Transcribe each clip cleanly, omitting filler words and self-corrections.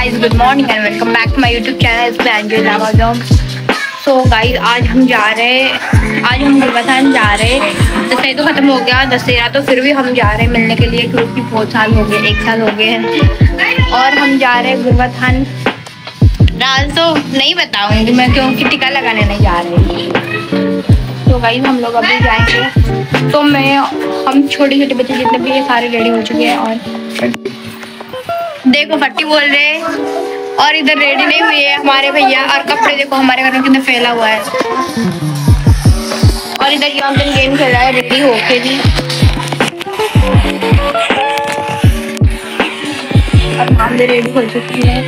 Guys good morning and welcome back to my YouTube channel इसमें Angel vlog. So guys आज हम गुरबाथान जा रहे हैं। दशहरा तो ख़त्म हो गया, दशहरा तो फिर भी हम जा रहे हैं मिलने के लिए क्योंकि बहुत साल हो गए, 1 साल हो गए हैं और हम जा रहे हैं गुरबाथान। राज तो नहीं बताऊंगी मैं क्योंकि टीका लगाने नहीं जा रहे। तो गाइस हम लोग अभी जाएंगे। तो हम छोटे छोटे बच्चे जितने भी सारे रेडी हो चुके हैं और देखो फट्टी बोल रहे हैं और इधर रेडी नहीं हुई है हमारे भैया। और कपड़े देखो हमारे घर में कितना फैला हुआ है और इधर यमन गेम खेल रहा है रेडी होके भी। और हम भी रेडी हो चुकी है।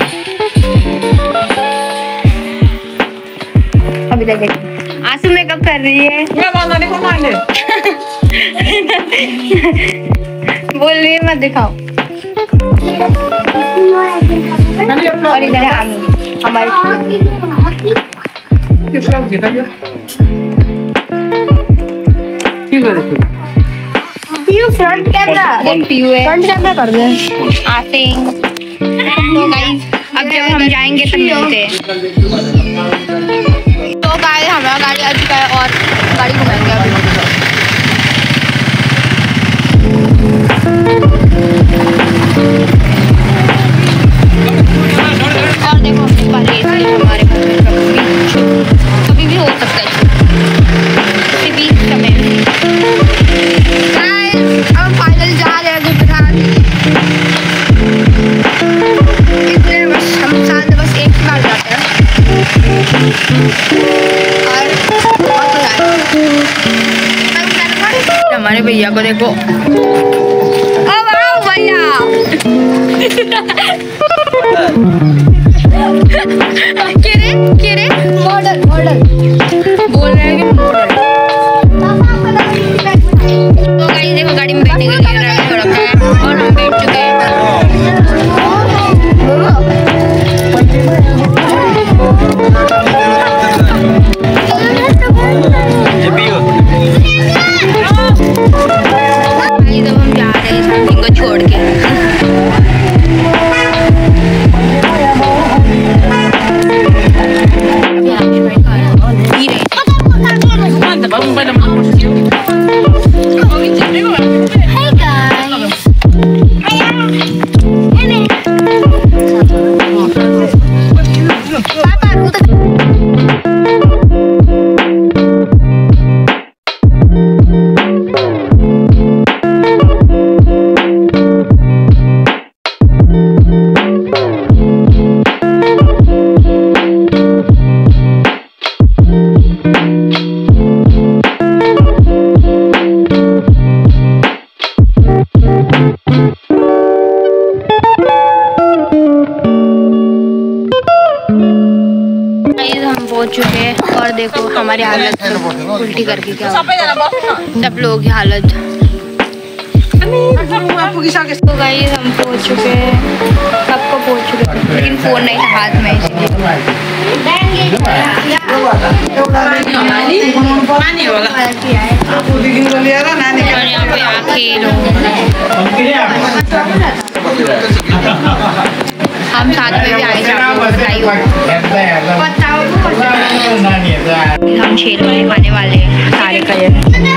अभी तक आंसू मेकअप कर रही है बोल रही है मत दिखाओ। और इधर है आमी हमारी फ्रंट कैमरा कर दे आसिंग। तो गाइस अब जब हम जाएंगे तब मिलते हैं। तो गाइस हमारा गाड़ी आ चुका है और गाड़ी घुमाएंगे अभी। और देखो हमारे कभी भी हो सकता है किसी भी समय। हम फाइनल जा रहे हैं गुरबाथान। इतने बस हम साथ बस एक ही बार जाते हैं और हमारे भैया को देखो। अब आओ भैया मॉडल बोल रहे हैं कि मॉडल। तो गाइस देखो गाड़ी में बैठने के लिए रेडी हो रखा है और हम बैठ चुके हैं। जब हम जा रहे हैं सैमसंग को छोड़ के। पहुंच चुके हैं और देखो हमारी हालत उल्टी करके क्या सब लोगों की हालत। तो गाइस हम पहुंच चुके हैं, सबको पहुंच चुके हैं लेकिन फोन नहीं था हाथ में इसलिए। और यहाँ पे आके हम साथ में भी आए हम शेरवानी खाने वाले हैं सारे कलर।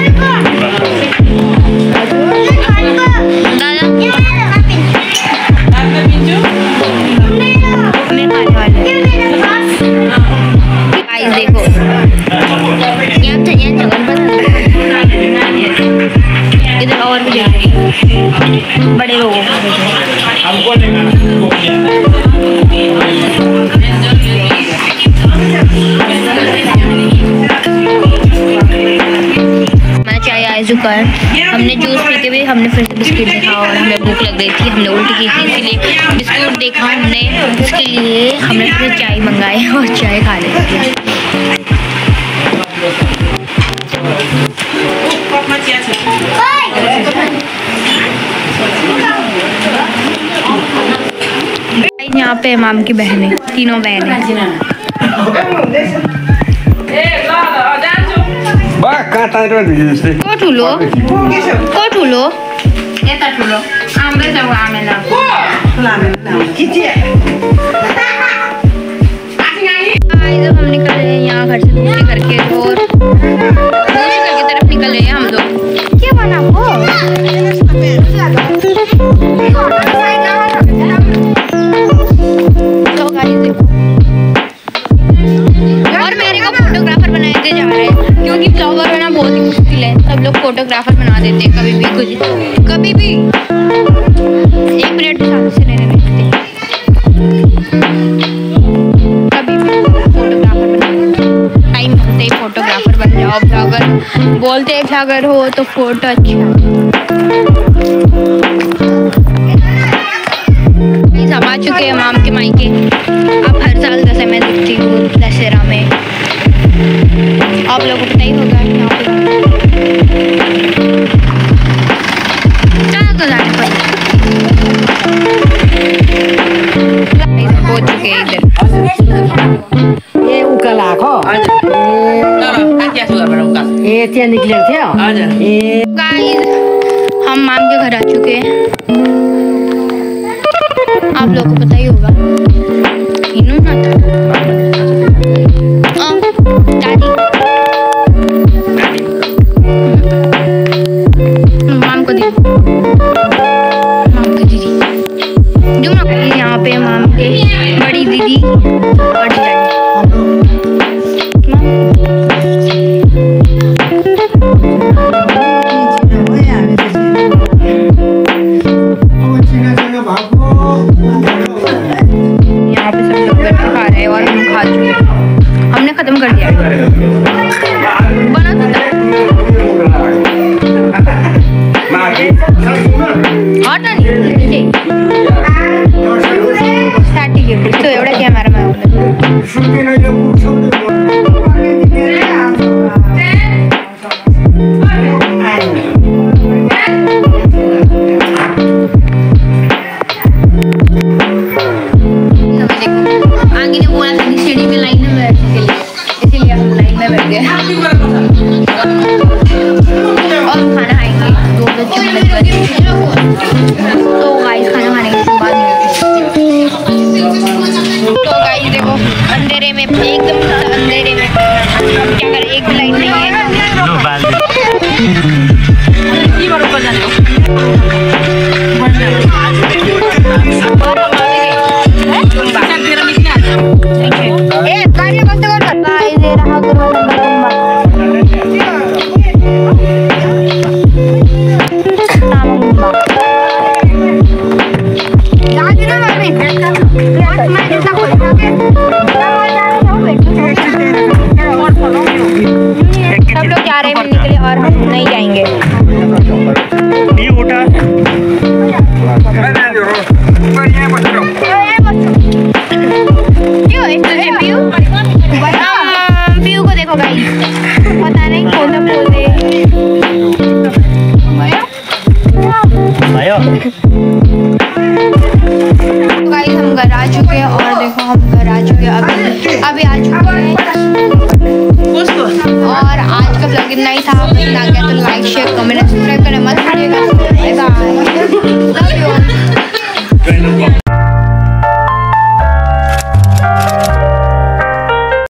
देखो इधर और भी बड़े लोगों चाय आ चुका है। हमने जूस पी के भी हमने फिर से बिस्किट देखा और हमें भूख लग रही थी, हमने उल्टी की थी इसलिए बिस्कुट देखा हमने, इसके लिए हमने फिर चाय मंगाई और चाय खा ली। यहाँ पे माम की बहनें, तीनों बहनें। अगर हो तो फोटो अच्छा। सब आ चुके हैं माम के मायके। आप हर साल जैसे मैं दिखती हूँ दशहरा में, आप लोगों को पता ही होगा यहाँ पे पहुंच चुके हैं इधर। ये उकल आँखो ये क्या निकले थे गाइस हम माम के घर आ चुके हैं, आप लोगों को पता ही होगा। इनू ना दादी माम को दी, माम की दीदी जो यहाँ पे माम के बड़ी दीदी और डैडी। यहाँ पे सब लोग बैठ के खा रहे हैं और हम खा चुके हैं, हमने खत्म कर दिया। बना तो था और नहीं स्टार्टिंग तो एवढा कॅमेरा आगे ने बोला था सीढ़ी में लाइन में बैठने के लिए, इसीलिए हम लाइन में बैठ गए और खाना खाएंगे। 2 चम्मच तो गाइस खाना खाने के बाद तो गाइस देखो अंधेरे में एकदम अंधेरे में क्या करें, एक लाइन नहीं है। सब लोग जा रहे हैं मिलने के लिए और हम नहीं जाएंगे। व्यू को देखो गाइस, पता नहीं कौन सा पोज है। गाइस हम घर आ चुके हैं और देखो हम घर आ चुके हैं, अभी आ चुके हैं। और आज का ब्लॉग इतना ही था। पसंद आ गया तो लाइक शेयर कमेंट सब्सक्राइब करना मत भूलिएगा। Bye bye, love you.